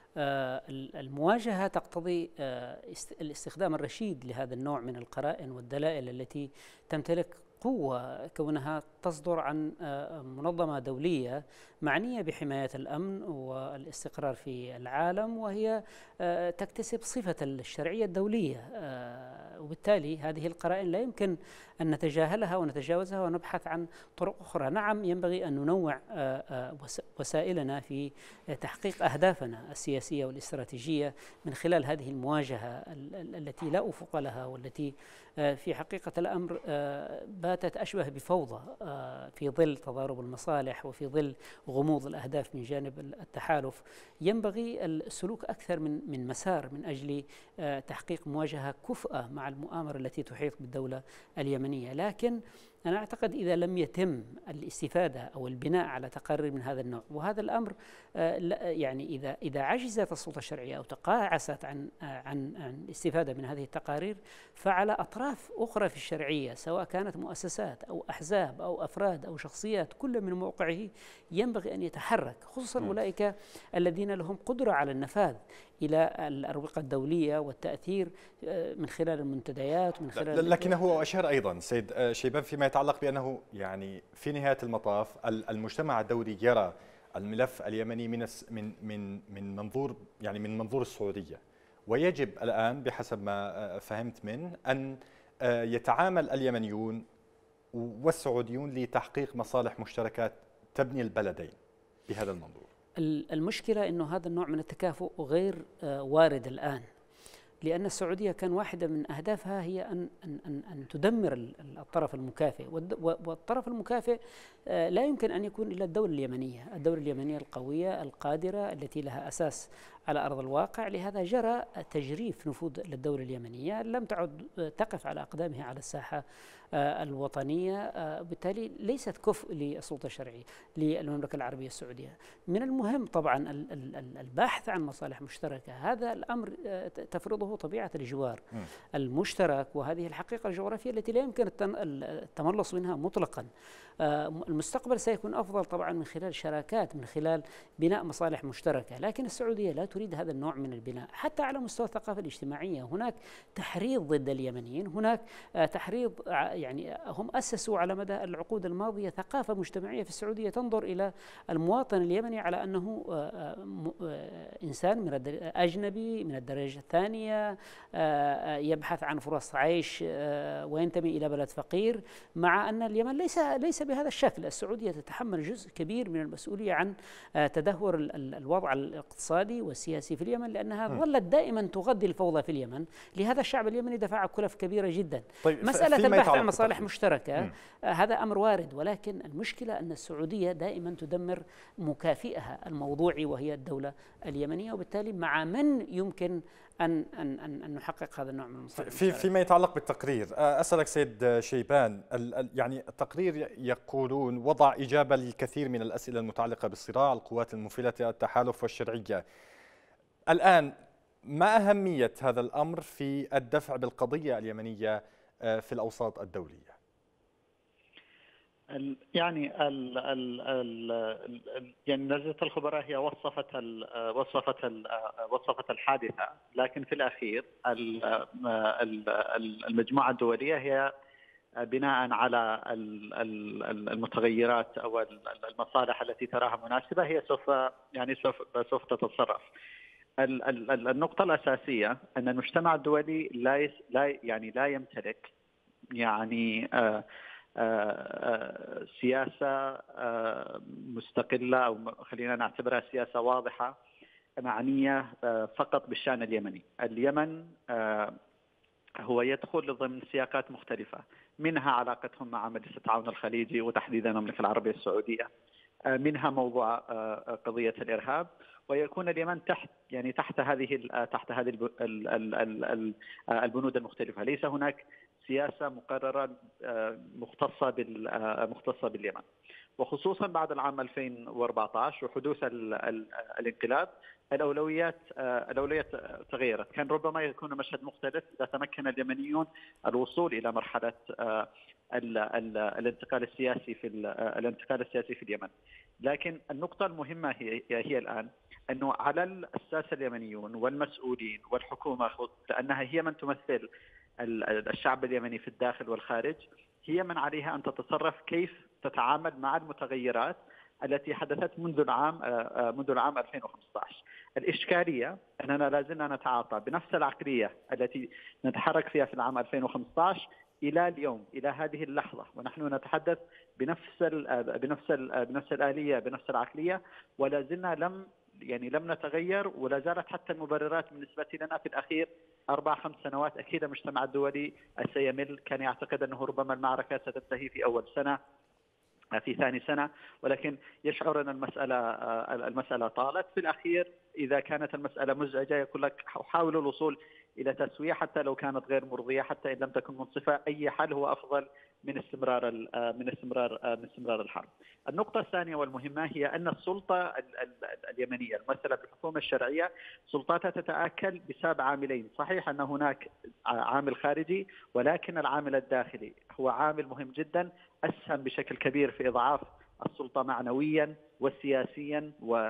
المواجهة تقتضي الاستخدام الرشيد لهذا النوع من القرائن والدلائل التي تمتلك قوة، كونها تصدر عن منظمة دولية معنية بحماية الأمن والاستقرار في العالم، وهي تكتسب صفة الشرعية الدولية. وبالتالي هذه القرائن لا يمكن أن نتجاهلها ونتجاوزها ونبحث عن طرق أخرى. نعم، ينبغي أن ننوع وسائلنا في تحقيق أهدافنا السياسية والاستراتيجية من خلال هذه المواجهة التي لا أفق لها، والتي في حقيقة الأمر باتت أشبه بفوضى في ظل تضارب المصالح وفي ظل غموض الأهداف من جانب التحالف. ينبغي السلوك أكثر من مسار من أجل تحقيق مواجهة كفءة مع المؤامرة التي تحيط بالدولة اليمنية. لكن أنا أعتقد إذا لم يتم الاستفادة أو البناء على تقارير من هذا النوع، وهذا الأمر يعني إذا عجزت السلطة الشرعية أو تقاعست عن الاستفادة من هذه التقارير، فعلى أطراف أخرى في الشرعية سواء كانت مؤسسات أو أحزاب أو أفراد أو شخصيات، كل من موقعه ينبغي أن يتحرك، خصوصا أولئك الذين لهم قدرة على النفاذ إلى الأروقة الدولية والتأثير من خلال المنتديات ومن خلال. لكنه أشار أيضا سيد شيبان فيما يتعلق بأنه يعني في نهاية المطاف المجتمع الدولي يرى الملف اليمني من منظور السعودية، ويجب الآن بحسب ما فهمت منه أن يتعامل اليمنيون والسعوديون لتحقيق مصالح مشتركات تبني البلدين بهذا المنظور. المشكلة أنه هذا النوع من التكافؤ غير وارد الآن، لأن السعودية كان واحدة من أهدافها هي أن تدمر الطرف المكافئ، والطرف المكافئ لا يمكن أن يكون إلا الدولة اليمنية القوية القادرة التي لها أساس على أرض الواقع. لهذا جرى تجريف نفوذ للدولة اليمنية، لم تعد تقف على أقدامها على الساحة الوطنية، بالتالي ليست كفء للسلطة الشرعية للمملكة العربية السعودية. من المهم طبعا البحث عن مصالح مشتركة، هذا الأمر تفرضه طبيعة الجوار المشترك، وهذه الحقيقة الجغرافية التي لا يمكن التملص منها مطلقا. المستقبل سيكون أفضل طبعا من خلال شراكات، من خلال بناء مصالح مشتركة، لكن السعودية لا تريد هذا النوع من البناء. حتى على مستوى الثقافة الاجتماعية هناك تحريض ضد اليمنيين، هناك تحريض، يعني هم أسسوا على مدى العقود الماضية ثقافة مجتمعية في السعودية تنظر إلى المواطن اليمني على أنه إنسان من أجنبي من الدرجة الثانية، يبحث عن فرص عيش وينتمي إلى بلد فقير، مع أن اليمن ليس بهذا الشكل. السعودية تتحمل جزء كبير من المسؤولية عن تدهور الوضع الاقتصادي والسياسي في اليمن، لأنها ظلت دائما تغذي الفوضى في اليمن. لهذا الشعب اليمني دفع كلف كبيرة جدا. طيب، مسألة البحث عن مصالح مشتركة هذا أمر وارد، ولكن المشكلة أن السعودية دائما تدمر مكافئها الموضوعي وهي الدولة اليمنية، وبالتالي مع من يمكن أن نحقق هذا النوع من المصالح المشتركة. فيما يتعلق بالتقرير، أسألك سيد شيبان، يعني التقرير يقولون وضع إجابة للكثير من الأسئلة المتعلقة بالصراع، القوات المنفلتة، التحالف والشرعية. الآن ما أهمية هذا الأمر في الدفع بالقضية اليمنية في الأوساط الدولية؟ يعني يعني لجنة الخبراء هي وصفت الحادثة، لكن في الأخير المجموعة الدولية هي بناء على المتغيرات أو المصالح التي تراها مناسبة هي سوف تتصرف. النقطة الأساسية أن المجتمع الدولي لا يمتلك سياسة مستقلة، أو خلينا نعتبرها سياسة واضحة معنية فقط بالشأن اليمني. اليمن هو يدخل ضمن سياقات مختلفة، منها علاقتهم مع مجلس التعاون الخليجي وتحديدا المملكة العربية السعودية، منها موضوع قضية الإرهاب، ويكون اليمن تحت هذه البنود المختلفة. ليس هناك سياسة مقررة مختصة باليمن، وخصوصا بعد العام 2014 وحدوث الانقلاب الأولويات تغيرت. كان ربما يكون مشهد مختلف إذا تمكن اليمنيون الوصول إلى مرحلة الانتقال السياسي في اليمن. لكن النقطة المهمة هي الآن أنه على الساسة اليمنيون والمسؤولين والحكومة، لأنها هي من تمثل الشعب اليمني في الداخل والخارج، هي من عليها أن تتصرف كيف تتعامل مع المتغيرات التي حدثت منذ العام 2015. الإشكالية أننا لازلنا نتعاطى بنفس العقلية التي نتحرك فيها في العام 2015 إلى اليوم، إلى هذه اللحظة، ونحن نتحدث بنفس الآلية، بنفس العقلية، ولا زلنا لم نتغير، ولا زالت حتى المبررات بالنسبة لنا في الأخير 4-5 سنوات. أكيد المجتمع الدولي سيمل، كان يعتقد أنه ربما المعركة ستنتهي في أول سنة، في ثاني سنة، ولكن يشعر أن المسألة طالت. في الأخير إذا كانت المسألة مزعجة يقول لك حاولوا الوصول إلى تسوية حتى لو كانت غير مرضية، حتى إن لم تكن منصفة. أي حل هو أفضل من استمرار الحرب. النقطة الثانية والمهمة هي أن السلطة اليمنية الممثلة بالحكومة الشرعية سلطاتها تتآكل بسبب عاملين. صحيح أن هناك عامل خارجي، ولكن العامل الداخلي هو عامل مهم جدا، أسهم بشكل كبير في إضعاف السلطة معنويا وسياسيا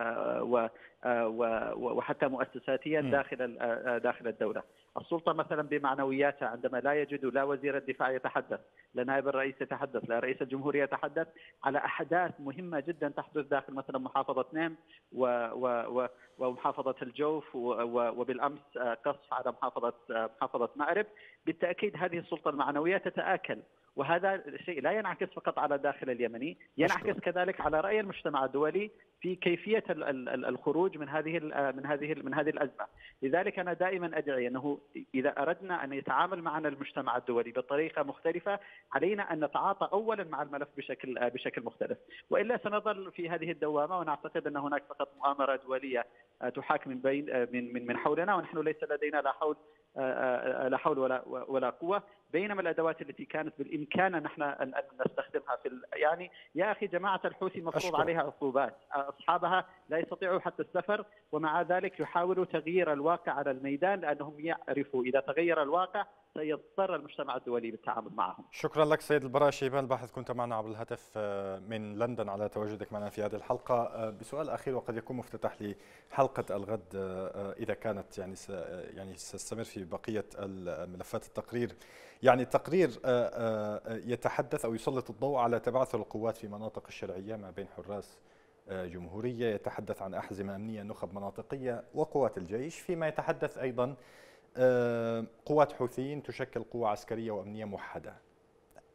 وحتى مؤسساتيا داخل الدولة. السلطة مثلا بمعنوياتها عندما لا يجد لا وزير الدفاع يتحدث، لا نائب الرئيس يتحدث، لا رئيس الجمهورية يتحدث على أحداث مهمة جدا تحدث داخل مثلا محافظة نيم ومحافظة الجوف، وبالأمس قصف على محافظة مأرب. بالتأكيد هذه السلطة المعنوية تتآكل، وهذا الشيء لا ينعكس فقط على الداخل اليمني، ينعكس كذلك على رأي المجتمع الدولي في كيفية الخروج من هذه الأزمة. لذلك أنا دائما أدعي أنه إذا أردنا أن يتعامل معنا المجتمع الدولي بطريقة مختلفة، علينا أن نتعاطى أولا مع الملف بشكل مختلف، وإلا سنظل في هذه الدوامة ونعتقد أن هناك فقط مؤامرة دولية تحاك من حولنا، ونحن ليس لدينا لا حول ولا قوة، بينما الأدوات التي كانت بالإمكان أن نحن نستخدمها يعني يا أخي جماعة الحوثي مفروض عليها عقوبات، أصحابها لا يستطيعوا حتى السفر، ومع ذلك يحاولوا تغيير الواقع على الميدان، لأنهم يعرفوا إذا تغير الواقع سيضطر المجتمع الدولي بالتعامل معهم. شكرا لك سيد البراء شيبان الباحث، كنت معنا عبر الهاتف من لندن على تواجدك معنا في هذه الحلقة. بسؤال أخير وقد يكون مفتتح لحلقة الغد إذا كانت يعني ستستمر في بقية الملفات التقرير. يعني التقرير يتحدث أو يسلط الضوء على تبعثر القوات في مناطق الشرعية ما بين حراس جمهورية، يتحدث عن أحزمة أمنية، نخب مناطقية، وقوات الجيش، فيما يتحدث أيضا قوات حوثيين تشكل قوة عسكرية وأمنية موحدة.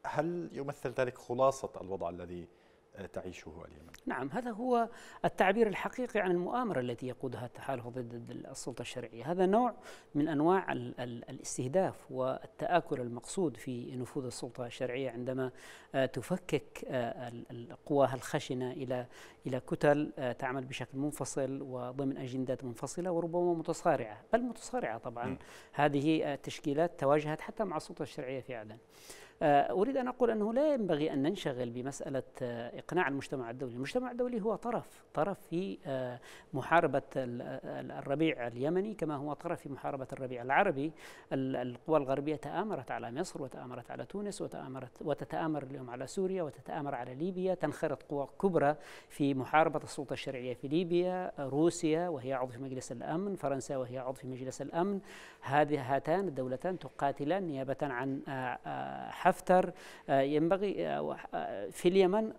هل يمثل ذلك خلاصة الوضع الذي تعيشه اليمن؟ نعم، هذا هو التعبير الحقيقي عن المؤامرة التي يقودها التحالف ضد السلطة الشرعية. هذا نوع من أنواع الاستهداف والتآكل المقصود في نفوذ السلطة الشرعية عندما تفكك قواها الخشنة إلى كتل تعمل بشكل منفصل وضمن أجندات منفصلة وربما متصارعة، بل متصارعة طبعا. هذه التشكيلات تواجهت حتى مع السلطة الشرعية في عدن. أريد أن أقول أنه لا ينبغي أن ننشغل بمسألة إقناع المجتمع الدولي. المجتمع الدولي هو طرف في محاربة الربيع اليمني كما هو طرف في محاربة الربيع العربي. القوى الغربية تآمرت على مصر وتآمرت على تونس وتتآمر اليوم على سوريا وتتآمر على ليبيا. تنخرط قوى كبرى في محاربة السلطة الشرعية في ليبيا، روسيا وهي عضو في مجلس الأمن، فرنسا وهي عضو في مجلس الأمن. هاتان الدولتان تقاتلان نيابة عن حفتر. ينبغي في اليمن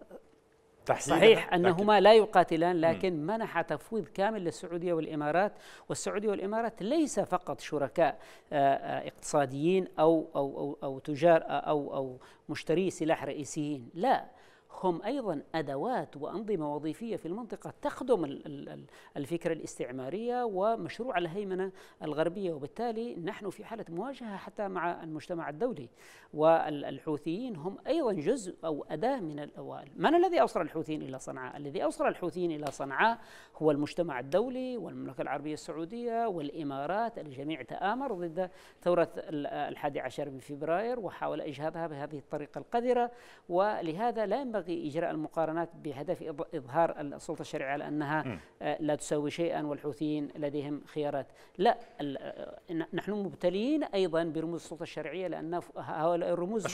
صحيح أنهما لا يقاتلان، لكن منح تفويض كامل للسعودية والإمارات، والسعودية والإمارات ليس فقط شركاء اقتصاديين أو تجار أو مشتري سلاح رئيسيين، لا، هم أيضا أدوات وأنظمة وظيفية في المنطقة تخدم الفكرة الاستعمارية ومشروع الهيمنة الغربية. وبالتالي نحن في حالة مواجهة حتى مع المجتمع الدولي، والحوثيين هم أيضا جزء أو أداة من الذي أوصل الحوثيين إلى صنعاء؟ الذي أوصل الحوثيين إلى صنعاء هو المجتمع الدولي والمملكة العربية السعودية والإمارات. الجميع تآمر ضد ثورة 11 من فبراير وحاول إجهاضها بهذه الطريقة القذرة. ولهذا لا ينبغي إجراء المقارنات بهدف إظهار السلطة الشرعية على أنها لا تسوي شيئا والحوثيين لديهم خيارات. لا، نحن مبتليين أيضا برموز السلطة الشرعية، لأن هؤلاء الرموز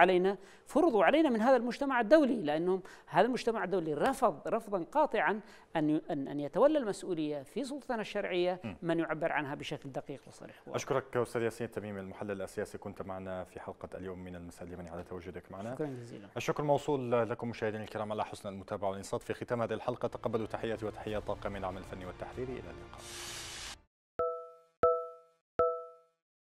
فرضوا علينا من هذا المجتمع الدولي، لأنهم هذا المجتمع الدولي رفض رفضا قاطعا أن يتولى المسؤولية في سلطتنا الشرعية من يعبر عنها بشكل دقيق وصريح. أشكرك أستاذ ياسين تميم المحلل السياسي، كنت معنا في حلقة اليوم من المساء اليمني على تواجدك معنا. شكرا جزيلا. الشكر موصول لكم مشاهدينا الكرام على حسن المتابعة والإنصات. في ختام هذه الحلقة تقبلوا تحياتي وتحيات طاقم العمل الفني والتحريري. إلى اللقاء.